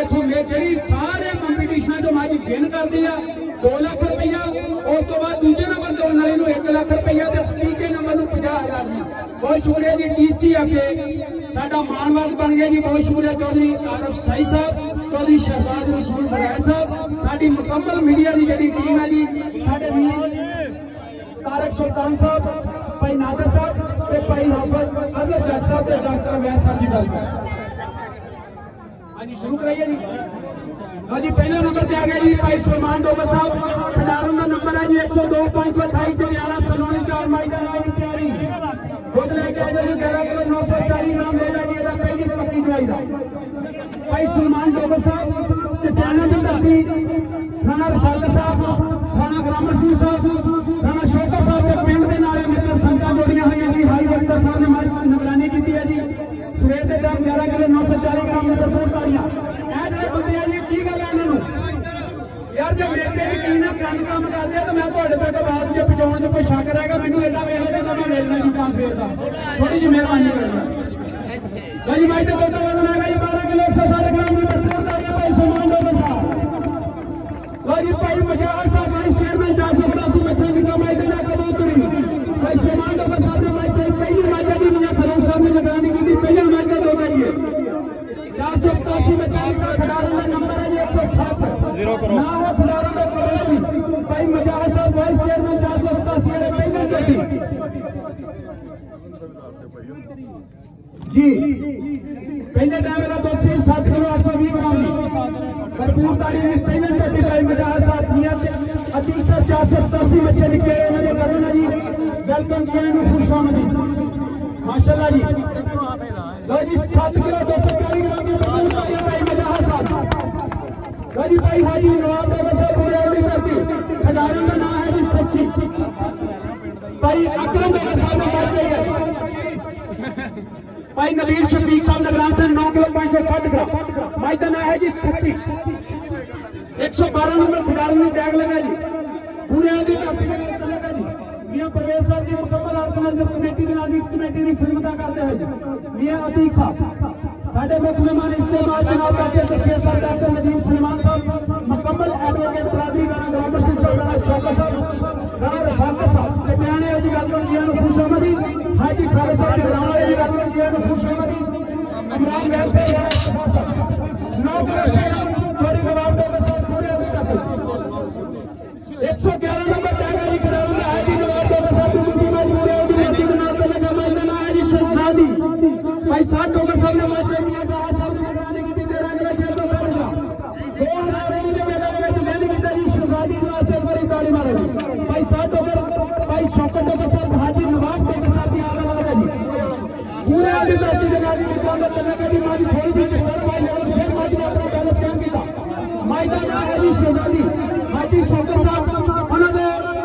इतों जी सारे कंपीटिशन जो match win करती है 2 लाख रुपया, उस तो बाद दूजे नंबर दौड़न वाले 1 लाख रुपया, तीजे नंबर 50,000 दी। बहुत शुक्रिया जी DCFA साडा मानवाद बन गया जी। बहुत शुक्रिया चौधरी आरफ साई साहब, चौधरी शहजाद रसूल फरैद साहब, साडी मुकम्मल मीडिया की जी टीम है जी। साडे तारक सुल्तान साहब, भाई नादर साहब, भाई हाफिज अजहर जट साहब, डॉक्टर अवैध साहब की गल कर। हाँ जी शुरू कराइए जी। हाँ जी पहले नंबर पे आ गया जी भाई सुलेमान डोगर साहब। खिडारों का नंबर है जी 102 528 जरियाला सलोनी 4 माई का नाम की तैयारी। दुध लेके आ जाओ जी 11 किलो 940 ग्राम दुध है जी। पहली पक्की चुवाई का भाई सुलेमान डोगर साहब, चट्टाना की धरती, राणा रफाक साहब, राणा ग्राम रसूल साहब, राणा शोका साहब के पिंड के नाले मित्र संगत जोड़ियां हुई जी। हाई वक्ता साहब ने निगरानी की है जी। सवेर के टाइम 11 किलो 940 ग्राम की भरपूर ताड़ियां। बंदे जी की गल है इन्होंने यार जो मेरे यकीन है काम काम करते हैं तो मैं तक आवाज जो पहुंचाने में कोई शक रहेगा मैंने एडा वेख लेना मैं मिलना जी चांस वेखदा थोड़ी जी मेहरबानी करेगा भाई। भाई तो वजन आएगा जी 12 किलो 160 ग्राम की भरपूर ताड़ियां भाई सुलेमान डोगर साहब। भाई भाई मजाक साहब वाइस चेयरमैन 487 बच्चे की कमाई देना कबूतरी भाई सुलेमान डोगर साहब ने मैच पहली मैच दी मियां फारूक साहब ने निगरानी की पहला मैच का दो है 487 बच्चे का खिडारों का नंबर है 107 0 करो ना हो खिडारों का भाई मजाक साहब वाइस चेयरमैन 487 है पहला चढ़ी जी। पहले टाइम मेरा 207 किलो 820 ग्राम की भरपूर तारीख में पहले चढ़ी भाई मजाक साहब मियां अतीक साहब 487 बच्चे निकले मेरे करो ना जी। वेलकम जी आए खुश आमदी माशाल्लाह जी। लो जी 7 किलो 240 ग्राम की भरपूर तारीख भाई मजाक साहब। लो जी भाई हाजी नवाब डोगर साहब पूरे नहीं करती खिडारों का नाम है जी 80 भाई अकरम डोगर साहब ने मैच चाहिए भाई नबील शफीक साहब नगरान से 9 किलो 560 ग्राम मैच का नाम है जी 80 112 नंबर खिडारों में टैग लगा जी। पूरे आदि लगा जी मियां परवेज साहब जी मुकम्मल ऑर्गेनाइजर कमेटी की खिदमत करते हैं जी। मियां अतीक साहब साढ़े मुख्य मेहमान इस्तेमाल जनाब डॉक्टर शेर साहब, डॉक्टर नदीम सलमान साहब, मुकम्मल एडवोकेट बरादरी राणा ग्राम रसूल साहब, राणा शौका साहब, राणा रफाक साहब चट्टाने जी वेलकम जी खुश आमदी। हाजी खालिद साहब जगरावां जी वेलकम जी खुश आमदी। इमरान वैद साहब 9 किलो सॉरी नवाब डोगर साहब पूरे अभी तक 111 नंबर टैग है जी खिडारों का है जी। नवाब डोगर साहब की मुक्ति मैच पूरे अभी गति के नाम पे लगा मैच का नाम है जी शहजादी भाई 7 डोगर साहब ने मैच किया जहाज साहब की निगरानी की 13 किलो 660 ग्राम 2019 के मेले में विन किया जी। शहजादी वास्ते बड़ी ताली मारो जी भाई 7 डोगर भाई शौकत डोगर साहब हाजी नवाब डोगर साहब की आगे लगा जी। पूरे अभी गति के नाम पे लगा जी। माजी थोड़ी सी डिस्टर्ब भाई लेकिन फिर माजी ने अपना बैलेंस काम किया मैच का नाम है जी शहजादी। हाजी शौकत साहब उन्होंने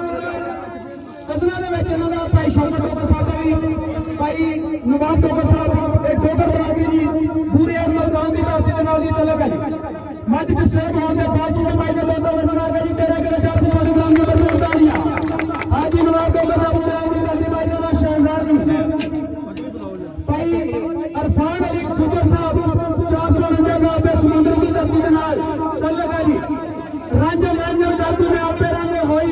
कजना भाई शौकत डोगर साहब भी भाई नवाब डोगर साहब एक डोगर बरादरी जी पूरे अमल गांव की धरती के नाल दी तलक है जी। मध्य डिस्ट्रिक्ट होने के बावजूद भाई ने दोनों वजन आ गया जी 13 किलो 440 ग्राम की भरपूर ताड़ियां। हाजी नवाब डोगर साहब पूरे अमल गांधी भाई का शहजादी भाई अरफान अली खुजर साहब 449 ग्राम पे समुद्र की धरती के नाल तलक है जी। रंजन रंजन जादू में आपे रंग होई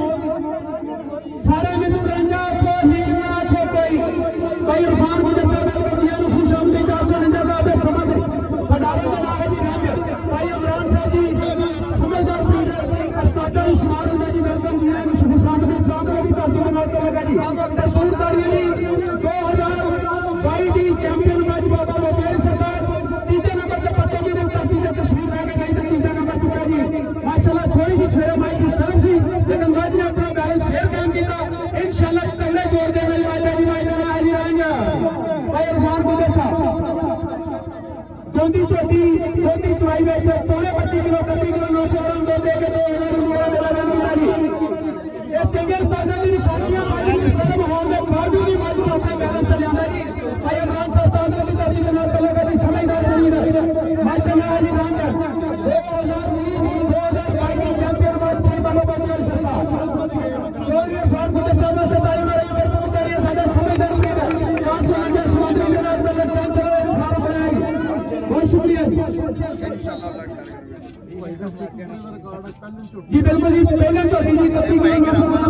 सारे में रंगा को ही ना को कोई भाई इरफान को जैसा वेलकम किया खुश आमदी 449 ग्राम पे समुद्र खिडारों का नाम है जी रंजन भाई इमरान साहब जी समझदार लीडर अस्तादा शुमार होना जी वेलकम किया खुश आमदी इस्लाम को भी धरती के नाल लगा जी। तस्वीर तारीख जी 2022 दी चैंपियन मैच बाबा मोबाइल सरकार तीसरे नंबर पे पत्ते की धरती से तस्वीर आगे गई से तीसरा नंबर चुका जी माशाल्लाह। थोड़ी सी सवेरे मैच डिस्टर्ब सी लेकिन मैच ने अपना बैलेंस शेयर काम किया इंशाल्लाह तगड़े जोर दे वाली मैच है जी। मैच का नाम जी आएंगे भाई इरफान खुजर साहब दोंदी चोटी दोंदी चुवाई में 32 किलो 31 किलो 900 ग्राम दूध दे के 2000 रुपये दे लगा जी। ये चंगे उस्ताद की निशानियां मैच डिस्टर्ब होने के बावजूद ही मैच को अपने बैलेंस से लिया जी। भाई इमरान साहब ताज की धरती के नाम पे लगा जी समझदार लीडर मैच का नाम जी रंजन 2022 चैंपियन मैच की बालोबाद कर सकता चौधरी इरफान खुजर साहब से ताली मारेंगे भरपूर तालियां साडा समझदार लीडर 449 समुद्री के नाम पे लगता है। बहुत शुक्रिया जी। जी बिल्कुल जी पहले तो जी कभी भी माशाल्लाह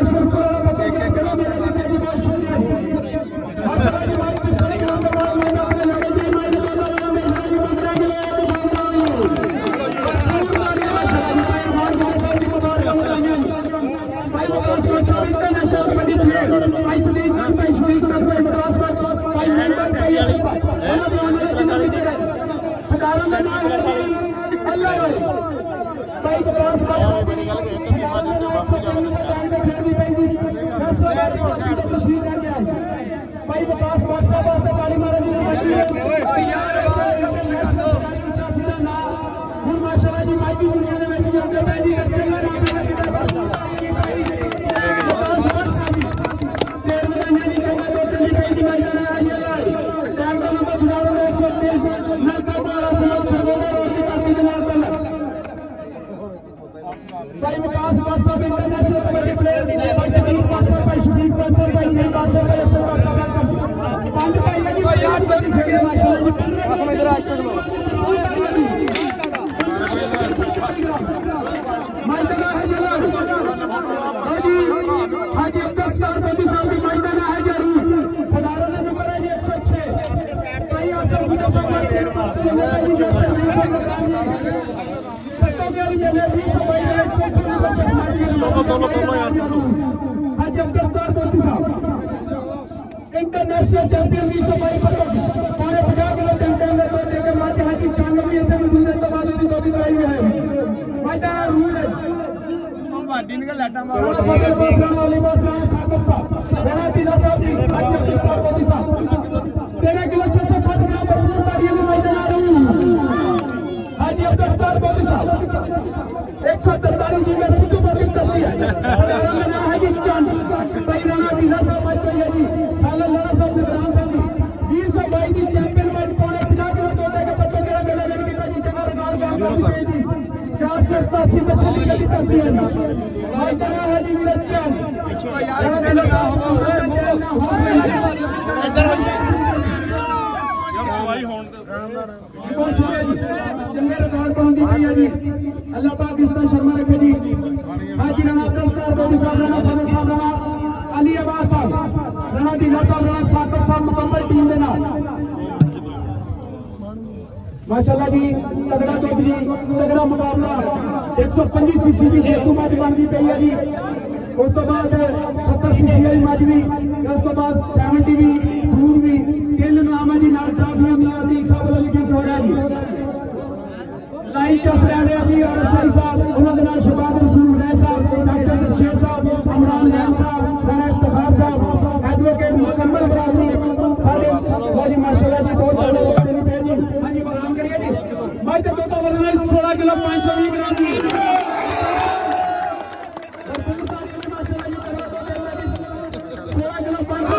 इंटरनेशनल चैंपियन 20 सफाई पर 50 किलो कंटेनर को देकर माते हैं कि 96 इंच में दूसरे तो बाद में दो कराई है माता रूल है हम बाडी निकल लाटा मारो वाली बात साहब साहब बड़ा दिला साहब जी आज के तौर पर साहब 13 किलो 660 ग्राम पर रूल तारियों में मैदान आ रही हाजी अब्दुल सत्तार बोली साहब 143 जी में सिद्धू पर करती है और मैं है कि चांद पैराना दिला साहब आज चाहिए जी हाल लड़ा साहब निगरान साहब जी 2022 की चैंपियन में पौने 50 किलो दो देगा तब तो मेरा मेला लड़की का जी जगह रिकॉर्ड कर दी जी 487 में चली गई करती है मैदान है जी मेरा चांद यार मेला ना होगा इधर भाई होन बहुत शुक्रिया जी जंगे रिकॉर्ड पहुंची गई है जी अल्लाह पाक इसका शर्मा रखे जी हाजी राणा अब्दुल सत्तार बोली साहब राणा फजल साहब राणा अली अब्बास साहब राणा दिला साहब राणा साकब साहब मुकम्मल टीम के नाल माशाल्लाह जी तगड़ा तो जी तगड़ा मुकाबला 125 सीसी की जेतू मैच बनती पई है जी उस तो बाद 70 सीसी वाली मैच भी उस तो बाद 70 भी दूर भी तीन नाम है जी नाल ट्राफियां मियां दी साहब वाली गिफ्ट हो रहा जी लाइन चस रहे हैं जी और सही साहब उन्होंने नाल शबाब रसूल रह साहब डॉक्टर शेर साहब इमरान रैन साहब राणा इफ्तिखार साहब एडवोकेट मुकम्मल बरादरी सारे माशाल्लाह जी बहुत बड़े जी हां जी बराम करिए जी मैं तो कहता हूं 16 किलो 520 ग्राम की और पूरी तारीख में माशाल्लाह जी करवा दो 16 किलो 520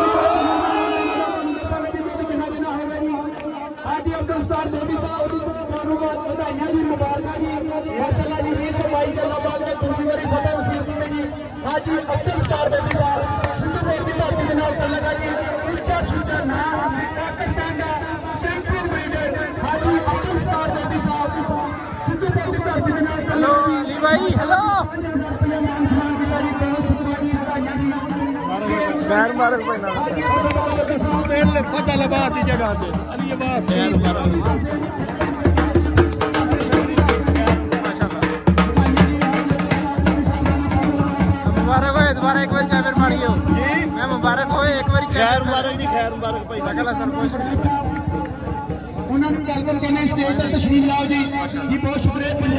हाजी अब्दुल सत्तार बोली साहब बधाइयां जी मुबारक जी माशाल्लाह जी 2022 जलालाबाद में दूसरी बारी फतेह नसीब सिंह जी हाजी अब्दुल सत्तार बोली साहब सिद्धूपुर की धरती के नाल लगा जी उच्चा सूचा नाम पाकिस्तान का चैंपियन ब्रिगेड हाजी अब्दुल सत्तार बोली साहब सिद्धूपुर की धरती के नाल लगा जी भाई हेलो 5000 रुपया मान सम्मान की तारीफ बहुत शुक्रिया जी बधाइयां जी गैर मुबारक भाई ना हाजी अब्दुल सत्तार बोली साहब पहले फतेह नसीब की जगह पे अली अब्बास गैर मुबारक दोबारा एक बार चादर मारियो जी मैं मुबारक होए एक बार खैर मुबारक जी खैर मुबारक भाई लगला सरपंच उन्होंने वेलकम करने स्टेज पर तशरीफ लाओ जी बहुत शुक्रिया।